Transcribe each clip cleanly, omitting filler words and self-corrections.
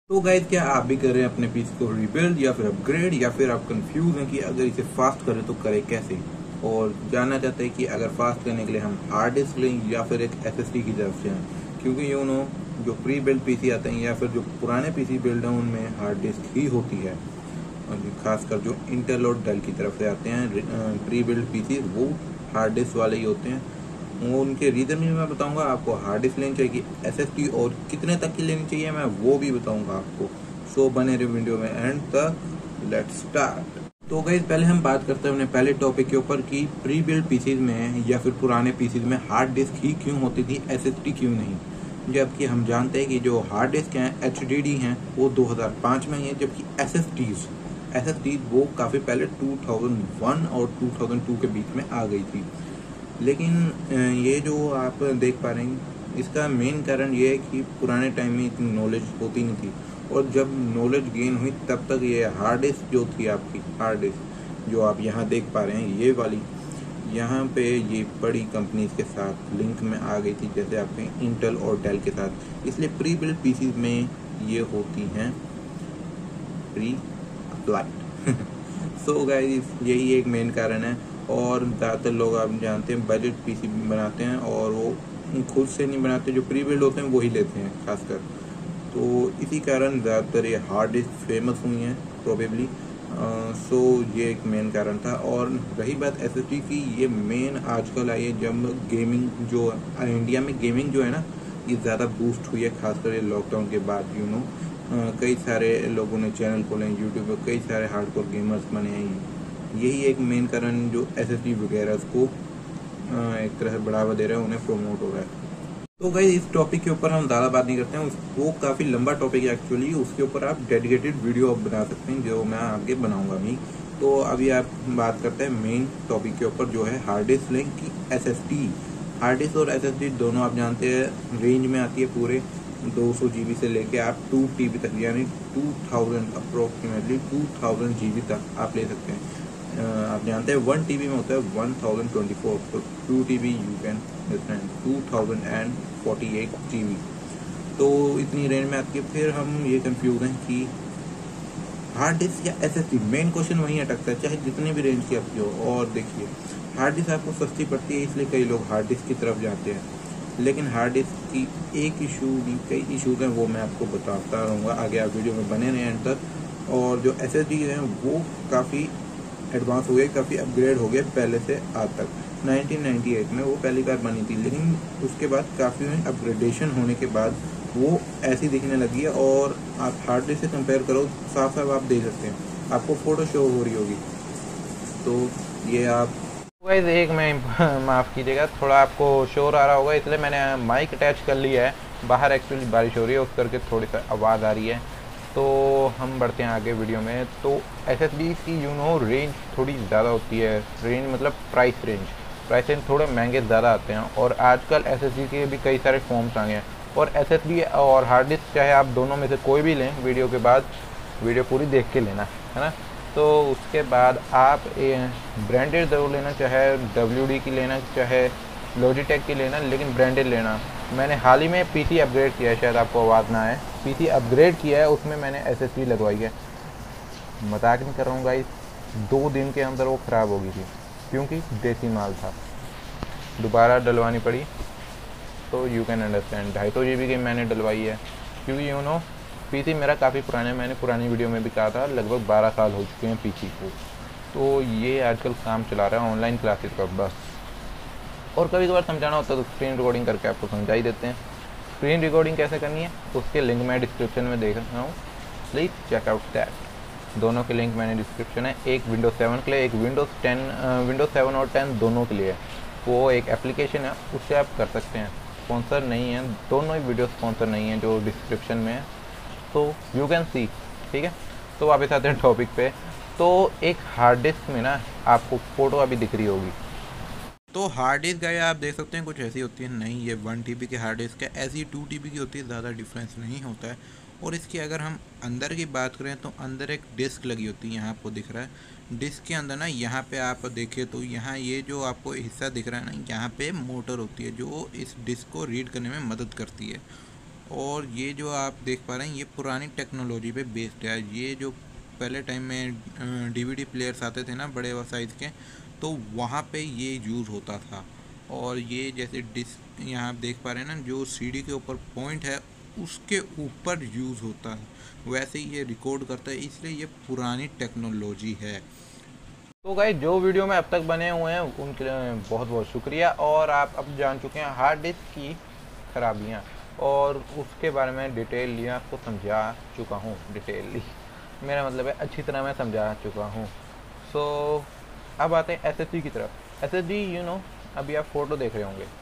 तो गाइस, क्या आप भी कर रहे हैं अपने पीसी को रीबिल्ड या फिर अपग्रेड, या फिर आप कंफ्यूज हैं कि अगर इसे फास्ट करें तो करें कैसे, और जानना चाहते हैं कि अगर फास्ट करने के लिए हम हार्ड डिस्क लें या फिर एक एसएसडी की तरफ से हैं, क्योंकि जो प्री बिल्ड पीसी आते हैं या फिर जो पुराने पीसी बिल्ड हैं उनमें हार्ड डिस्क ही होती है। और खासकर जो इंटेल और डेल की तरफ से आते हैं प्री बिल्ड पीसी, वो हार्ड डिस्क वाले ही होते हैं। वो उनके रीज़न भी मैं बताऊंगा आपको। हार्ड डिस्क लेनी चाहिए एसएसडी, और कितने तक की लेनी चाहिए मैं वो भी बताऊंगा आपको। सो बने रहे वीडियो में एंड तक। Let's start. तो गाइस, पहले हम बात करते हैं अपने पहले टॉपिक के ऊपर कि प्री बिल्ड पीसीज में या फिर पुराने पीसीज में हार्ड डिस्क ही क्यों होती थी, एसएसडी क्यों नहीं। जबकि हम जानते हैं कि जो हार्ड डिस्क हैं एचडीडी हैं वो 2005 में ही है, जबकि एसएसडी वो काफ़ी पहले 2001 और 2002 के बीच में आ गई थी। लेकिन ये जो आप देख पा रहे हैं, इसका मेन कारण ये है कि पुराने टाइम में इतनी नॉलेज होती नहीं थी, और जब नॉलेज गेन हुई तब तक ये हार्ड डिस्क जो थी, आपकी हार्ड डिस्क जो आप यहाँ देख पा रहे हैं ये वाली, यहाँ पे ये बड़ी कंपनीज के साथ लिंक में आ गई थी, जैसे आपके इंटेल और डेल के साथ। इसलिए प्री बिल्ड पीसी में ये होती हैं प्री अप्लाइड। सो गाइस, यही एक मेन कारण है। और ज़्यादातर लोग आप जानते हैं बजट पीसी बनाते हैं, और वो खुद से नहीं बनाते, जो प्री बिल्ड होते हैं वही लेते हैं खासकर। तो इसी कारण ज़्यादातर ये हार्ड डिस्क फेमस हुई हैं प्रोबेबली। सो ये एक मेन कारण था। और रही बात एसएसडी की, ये मेन आजकल आई है जब गेमिंग जो इंडिया में गेमिंग जो है ना, ये ज़्यादा बूस्ट हुई है, खासकर ये लॉकडाउन के बाद। कई सारे लोगों ने चैनल खोले हैं यूट्यूब पर, कई सारे हार्डकोर गेमर्स बने हैं। यही एक मेन कारण जो एसएसडी वगैरह को एक तरह से बढ़ावा दे रहे हैं, उन्हें प्रमोट हो रहा है। तो गाइस, इस टॉपिक के ऊपर हम ज़्यादा बात नहीं करते हैं, वो काफ़ी लंबा टॉपिक है एक्चुअली। उसके ऊपर आप डेडिकेटेड वीडियो आप बना सकते हैं, जो मैं आगे बनाऊंगा भी। तो अभी आप बात करते हैं मेन टॉपिक के ऊपर, जो है हार्ड डिस्क लिंक की एसएसडी। हार्ड डिस्क और एसएसडी दोनों आप जानते हैं रेंज में आती है, पूरे 200 GB से लेके आप 2 TB तक, यानी 2000 अप्रोक्सीमेटली 2000 GB तक आप ले सकते हैं। आप जानते हैं 1 TB में होता है 1024, तो 2 TB you can different 2048 GB। तो इतनी रेंज में आती है। फिर हम ये कंफ्यूज हैं कि हार्ड डिस्क या एसएसडी, मेन क्वेश्चन वहीं अटकता है, चाहे जितनी भी रेंज की आपकी हो। और देखिए, हार्ड डिस्क आपको सस्ती पड़ती है, इसलिए कई लोग हार्ड डिस्क की तरफ जाते हैं। लेकिन हार्ड डिस्क की एक इशू भी, कई इशूज हैं, वो मैं आपको बताता रहूँगा आगे। आप वीडियो में बने रहें एंड तक। और जो एसएसडी हैं वो काफ़ी एडवांस हो गए, काफ़ी अपग्रेड हो गए पहले से आज तक। 1998 में वो पहली बार बनी थी, लेकिन उसके बाद काफ़ी अपग्रेडेशन होने के बाद वो ऐसी दिखने लगी है। और आप हार्ड डिस्क से कंपेयर करो, साफ साफ आप देख सकते हैं, आपको फोटो शो हो रही होगी। तो ये आप गाइस, एक मैं माफ़ कीजिएगा, थोड़ा आपको शोर आ रहा होगा, इसलिए मैंने माइक अटैच कर लिया है। बाहर एक्चुअली बारिश हो रही है, उस करके थोड़ी सी आवाज़ आ रही है। तो हम बढ़ते हैं आगे वीडियो में। तो एसएसडी की रेंज थोड़ी ज़्यादा होती है। रेंज मतलब प्राइस रेंज थोड़े महंगे ज़्यादा आते हैं। और आजकल एसएसडी के भी कई सारे फॉर्म्स आ गए हैं। और एसएसडी और हार्ड डिस्क चाहे आप दोनों में से कोई भी लें, वीडियो के बाद वीडियो पूरी देख के लेना है ना। तो उसके बाद आप ब्रांडेड ज़रूर लेना, चाहे WD की लेना, चाहे लॉजिटेक की लेना, लेकिन ब्रांडेड लेना। मैंने हाल ही में पीसी अपग्रेड किया है, शायद आपको आवाज़ ना आए। पीसी अपग्रेड किया है, उसमें मैंने एसएसडी लगवाई है। मजाक नहीं कर रहा हूँ गाइस, 2 दिन के अंदर वो ख़राब हो गई थी, क्योंकि देसी माल था, दोबारा डलवानी पड़ी। तो यू कैन अंडरस्टैंड। 250 GB की मैंने डलवाई है, क्योंकि पीसी मेरा काफ़ी पुराना है। मैंने पुरानी वीडियो में भी कहा था, लगभग 12 साल हो चुके हैं पीसी को। तो ये आजकल काम चला रहा है ऑनलाइन क्लासेस का बस। और कभी कभार समझाना होता है तो स्क्रीन रिकॉर्डिंग करके आपको समझा ही देते हैं। स्क्रीन रिकॉर्डिंग कैसे करनी है उसके लिंक मैं डिस्क्रिप्शन में देख रहा हूँ, प्लीज़ चेक आउट दैट। दोनों के लिंक मैंने डिस्क्रिप्शन है, एक विंडोज़ 7 के लिए, एक विंडोज़ 7 और 10 दोनों के लिए। वो एक एप्लीकेशन है, उससे आप कर सकते हैं। स्पॉन्सर नहीं है, दोनों ही वीडियो स्पॉन्सर नहीं है जो डिस्क्रिप्शन में है, तो यू कैन सी। ठीक है, तो वापस आते हैं टॉपिक पे। तो एक हार्ड डिस्क में ना, आपको फ़ोटो अभी दिख रही होगी। तो हार्ड डिस्क गाय आप देख सकते हैं कुछ ऐसी होती है। नहीं, ये 1 TB की हार्ड डिस्क है, ऐसी 2 TB की होती है, ज़्यादा डिफरेंस नहीं होता है। और इसकी अगर हम अंदर की बात करें तो अंदर एक डिस्क लगी होती है, यहाँ आपको दिख रहा है। डिस्क के अंदर ना, यहाँ पे आप देखें तो यहाँ ये जो आपको हिस्सा दिख रहा है ना, यहाँ पे मोटर होती है जो इस डिस्क को रीड करने में मदद करती है। और ये जो आप देख पा रहे हैं ये पुरानी टेक्नोलॉजी पे बेस्ड है। ये जो पहले टाइम में डीवीडी प्लेयर्स आते थे ना बड़े साइज़ के, तो वहाँ पे ये यूज़ होता था। और ये जैसे डिस्क यहाँ आप देख पा रहे हैं ना, जो सीडी के ऊपर पॉइंट है उसके ऊपर यूज़ होता है, वैसे ही ये रिकॉर्ड करता है, इसलिए ये पुरानी टेक्नोलॉजी है। तो गाइस जो वीडियो में अब तक बने हुए हैं उनके लिए बहुत बहुत शुक्रिया। और आप अब जान चुके हैं हार्ड डिस्क की खराबियाँ, और उसके बारे में डिटेलली आपको समझा चुका हूँ। डिटेलली मेरा मतलब है अच्छी तरह मैं समझा चुका हूँ। सो अब आते हैं एसएसडी की तरफ। एसएसडी यू नो अभी आप फ़ोटो देख रहे होंगे।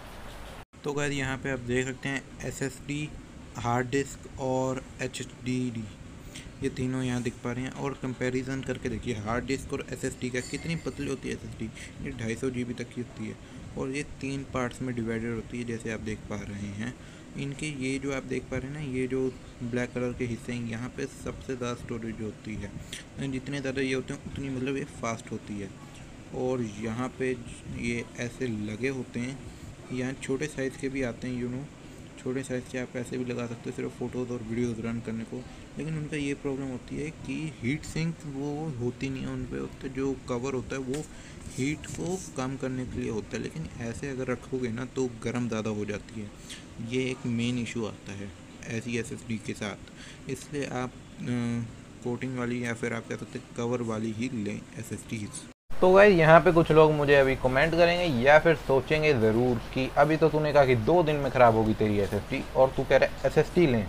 तो गाइस यहाँ पे आप देख सकते हैं एसएसडी, हार्ड डिस्क और एचडीडी, ये तीनों यहाँ दिख पा रहे हैं। और कंपैरिजन करके देखिए हार्ड डिस्क और एसएसडी का, कितनी पतली होती है एसएसडी, ये 250 GB तक की होती है। और ये 3 पार्ट्स में डिवाइडेड होती है जैसे आप देख पा रहे हैं। इनके ये जो आप देख पा रहे हैं ना, ये जो ब्लैक कलर के हिस्से हैं, यहाँ पे सबसे ज़्यादा स्टोरेज होती है। जितने ज़्यादा ये होते हैं उतनी मतलब ये फास्ट होती है। और यहाँ पे ये ऐसे लगे होते हैं, यहाँ छोटे साइज़ के भी आते हैं, यू नो छोटे साइज़ के आप ऐसे भी लगा सकते हो सिर्फ फ़ोटोज़ और वीडियोज़ रन करने को। लेकिन उनका ये प्रॉब्लम होती है कि हीट सिंक वो होती नहीं है उन पर, उसका जो कवर होता है वो हीट को कम करने के लिए होता है, लेकिन ऐसे अगर रखोगे ना तो गर्म ज़्यादा हो जाती है। ये एक मेन इशू आता है ऐसी एसएसडी के साथ, इसलिए आप कोटिंग वाली या फिर आप कह सकते हैं कवर वाली ही लें एसएसडीज़। तो गाइस यहाँ पे कुछ लोग मुझे अभी कमेंट करेंगे या फिर सोचेंगे ज़रूर कि अभी तो तूने कहा कि 2 दिन में ख़राब होगी तेरी एसएसडी और तू कह रहा है एसएसडी लें।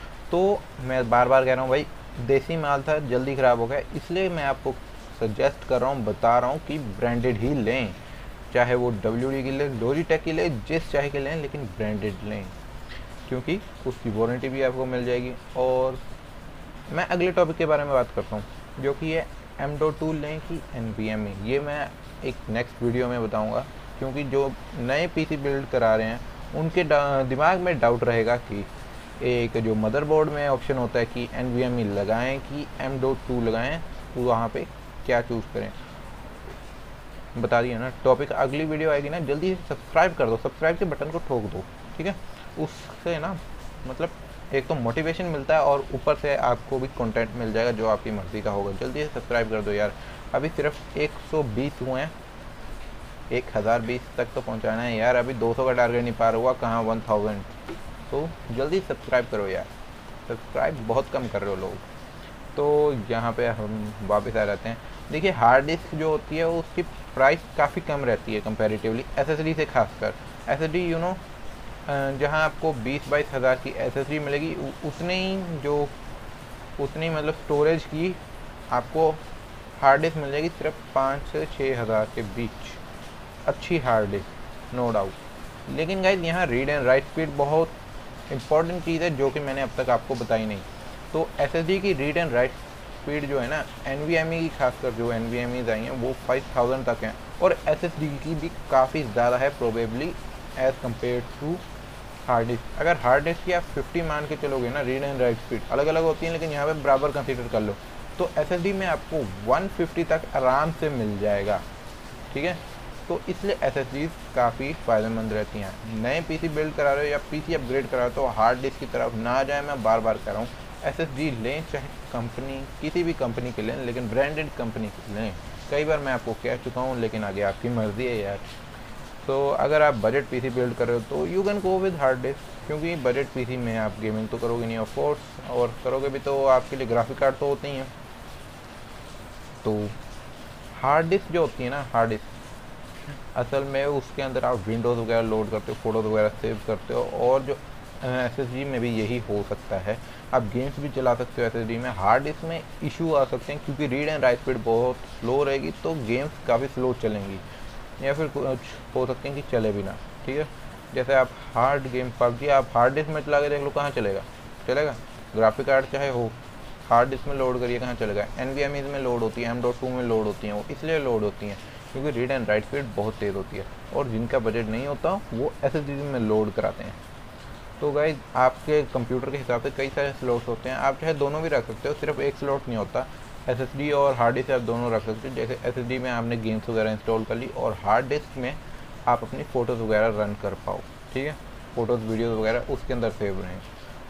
तो मैं बार बार कह रहा हूँ भाई, देसी माल था, जल्दी ख़राब हो गया, इसलिए मैं आपको सजेस्ट कर रहा हूँ, बता रहा हूँ कि ब्रांडेड ही लें। चाहे वो WD की लें, लॉजिटेक की लें, जिस चाहे के लें, लेकिन ब्रांडेड लें, क्योंकि उसकी वारंटी भी आपको मिल जाएगी। और मैं अगले टॉपिक के बारे में बात करता हूँ, जो कि है M.2 लें कि NVMe। ये मैं एक नेक्स्ट वीडियो में बताऊंगा, क्योंकि जो नए PC बिल्ड करा रहे हैं उनके दिमाग में डाउट रहेगा कि एक जो मदरबोर्ड में ऑप्शन होता है कि NVMe लगाएं कि M.2 लगाएं, तो वहाँ पे क्या चूज़ करें। बता दिया ना, टॉपिक अगली वीडियो आएगी ना, जल्दी से सब्सक्राइब कर दो, सब्सक्राइब के बटन को ठोक दो, ठीक है। उससे ना मतलब एक तो मोटिवेशन मिलता है और ऊपर से आपको भी कंटेंट मिल जाएगा जो आपकी मर्ज़ी का होगा। जल्दी से सब्सक्राइब कर दो यार, अभी सिर्फ 120 हुए हैं, 1020 तक तो पहुंचाना है यार, अभी 200 का टारगेट नहीं पार हुआ, कहाँ 1000। तो जल्दी सब्सक्राइब करो यार, सब्सक्राइब बहुत कम कर रहे हो लोग। तो यहाँ पे हम वापस आ जाते हैं। देखिए हार्ड डिस्क जो होती है उसकी प्राइस काफ़ी कम रहती है कंपैरेटिवली एसएसडी से, खासकर एसएसडी यू नो जहाँ आपको 20-22 हज़ार की एसएसडी मिलेगी, उतनी मतलब स्टोरेज की आपको हार्ड डिस्क मिल जाएगी सिर्फ 5 से 6 हज़ार के बीच, अच्छी हार्ड डिस्क नो डाउट। लेकिन गाइस यहाँ रीड एंड राइट स्पीड बहुत इंपॉर्टेंट चीज़ है जो कि मैंने अब तक आपको बताई नहीं। तो एसएसडी की रीड एंड राइट स्पीड जो है ना, NVMe की खासकर जो NVMe आई हैं वो 5000 तक हैं, और SSD की भी काफ़ी ज़्यादा है probably as compare to hard disk. अगर हार्ड डिस्क की आप 50 मान के चलोगे ना, रीड एंड राइट स्पीड अलग अलग होती है लेकिन यहाँ पे बराबर कंसीडर कर लो, तो SSD में आपको 150 तक आराम से मिल जाएगा, ठीक है। तो इसलिए SSD काफ़ी फ़ायदेमंद रहती हैं। नए PC बिल्ड करा रहे हो या PC अपग्रेड करा रहे हो तो हार्ड डिस्क की तरफ ना जाए, मैं बार बार कह रहा हूँ। SSD लें, चाहे कंपनी किसी भी कंपनी के लें, लेकिन ब्रांडेड कंपनी के लें। कई बार मैं आपको कह चुका हूँ, लेकिन आगे आपकी मर्ज़ी है यार। तो अगर आप बजट PC बिल्ड कर रहे हो तो you can go with hard disk, क्योंकि बजट PC में आप गेमिंग तो करोगे नहीं ऑफ कोर्स, और करोगे भी तो आपके लिए ग्राफिक कार्ड तो होते ही हैं। तो हार्ड डिस्क जो होती है ना, हार्ड डिस्क असल में उसके अंदर आप विंडोज़ वगैरह लोड करते हो, फ़ोटोज़ वगैरह सेव करते हो, और जो SSD में भी यही हो सकता है, आप गेम्स भी चला सकते हो SSD में। हार्ड डिस्क में इशू आ सकते हैं क्योंकि रीड एंड राइट स्पीड बहुत स्लो रहेगी, तो गेम्स काफ़ी स्लो चलेंगी, या फिर कुछ हो सकते हैं कि चले भी ना, ठीक है। जैसे आप हार्ड गेम PUBG आप हार्ड डिस्क में चला के देख लो, कहाँ चलेगा। ग्राफिक कार्ड चाहे हो, हार्ड डिस्क में लोड करिए, कहाँ चलेगा। NVMe में लोड होती है, M.2 में लोड होती हैं, वो इसलिए लोड होती हैं क्योंकि रीड एंड राइट स्पीड बहुत तेज़ होती है, और जिनका बजट नहीं होता वो SSD में लोड कराते हैं। तो गाइस आपके कंप्यूटर के हिसाब से कई सारे स्लॉट्स होते हैं, आप चाहे दोनों भी रख सकते हो, सिर्फ एक स्लॉट नहीं होता। SSD और हार्ड डिस्क आप दोनों रख सकते हो। जैसे SSD में आपने गेम्स वगैरह इंस्टॉल कर ली, और हार्ड डिस्क में आप अपनी फ़ोटोज़ वगैरह रन कर पाओ, ठीक है, फ़ोटोज़ वीडियोज़ वगैरह उसके अंदर सेव रहें।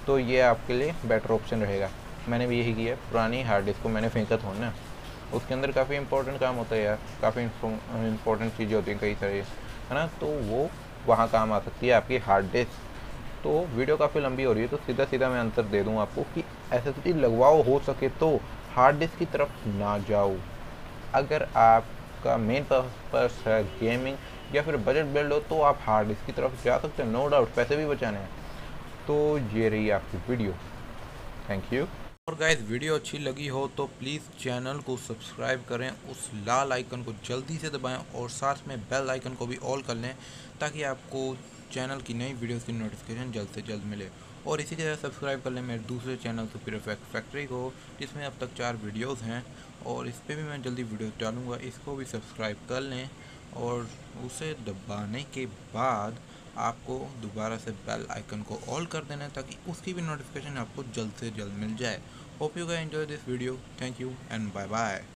तो ये आपके लिए बेटर ऑप्शन रहेगा। मैंने भी यही किया, पुरानी हार्ड डिस्क को मैंने फेंका था ना, उसके अंदर काफ़ी इंपॉर्टेंट काम होता है यार, काफ़ी इंपॉर्टेंट चीज़ें होती हैं कई सारी, है ना, तो वो वहाँ काम आ सकती है आपकी हार्ड डिस्क। तो वीडियो काफ़ी लंबी हो रही है, तो सीधा सीधा मैं आंसर दे दूँ आपको कि SSD लगवाओ, हो सके तो हार्ड डिस्क की तरफ ना जाओ। अगर आपका मेन पर्पस है गेमिंग या फिर बजट बिल्ड हो तो आप हार्ड डिस्क की तरफ जा सकते हैं, नो डाउट, पैसे भी बचाने हैं। तो ये रही आपकी वीडियो, थैंक यू। और गाइस वीडियो अच्छी लगी हो तो प्लीज़ चैनल को सब्सक्राइब करें, उस लाल आइकन को जल्दी से दबाएं और साथ में बेल आइकन को भी ऑल कर लें ताकि आपको चैनल की नई वीडियोस की नोटिफिकेशन जल्द से जल्द मिले। और इसी के साथ सब्सक्राइब कर लें मेरे दूसरे चैनल सुपर इफेक्ट फैक्ट्री को, जिसमें अब तक 4 वीडियोस हैं और इस पर भी मैं जल्दी वीडियो डालूँगा, इसको भी सब्सक्राइब कर लें। और उसे दबाने के बाद आपको दोबारा से बेल आइकन को ऑल कर देना है ताकि उसकी भी नोटिफिकेशन आपको जल्द से जल्द मिल जाए। Hope you guys enjoy this video, thank you and bye bye.